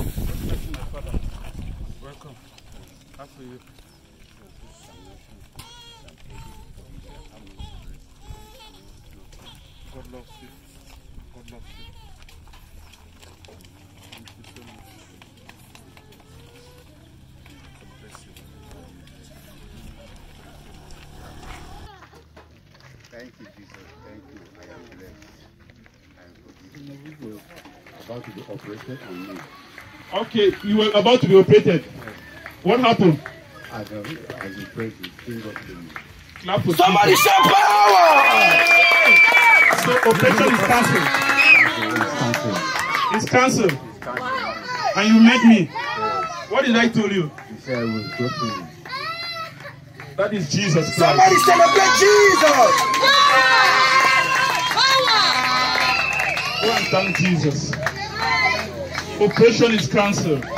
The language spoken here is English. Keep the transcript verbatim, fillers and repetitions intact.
my father. Welcome. How are you? God loves you. God loves you. Thank you so much. God bless you. Thank you, Jesus. Thank you. I am blessed. I am forgiven. About to be operated on me. Okay, you were about to be operated. What happened? As I as you pray, the King of Kings. Clap for Somebody Jesus. shout power! So operation is cancelled. It's cancelled. It's cancelled. It's cancelled. And you met me. What did I tell you? He said I was broken. That is Jesus Christ. Somebody celebrate Jesus! Go and thank Jesus. Operation is cancelled.